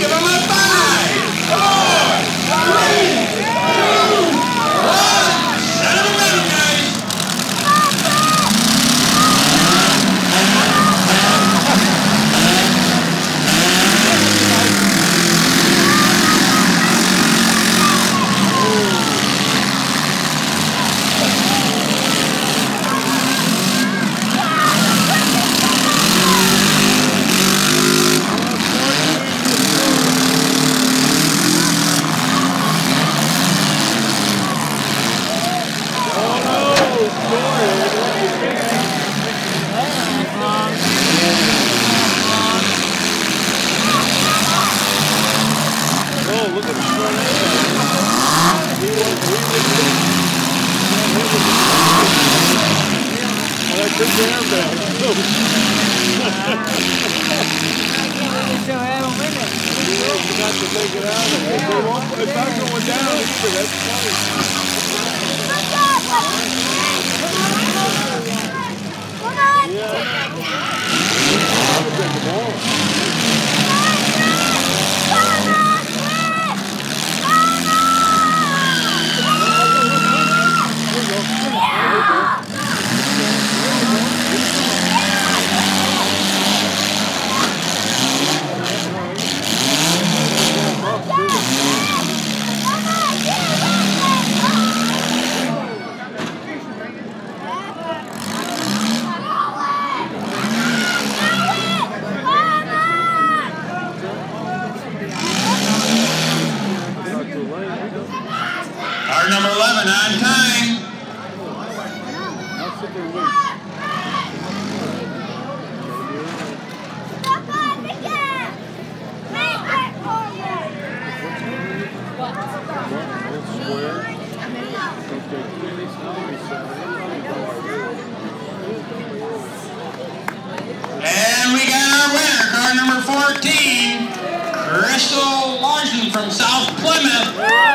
Give them a 5, 4, 3, 2, 1. Set them up, guys. Look at the front end. I took the arm down. You got to take it out. It's not going down either. That's funny. Car number 11 on time. And we got our winner, car number 14, Crystal Larson from South Plymouth.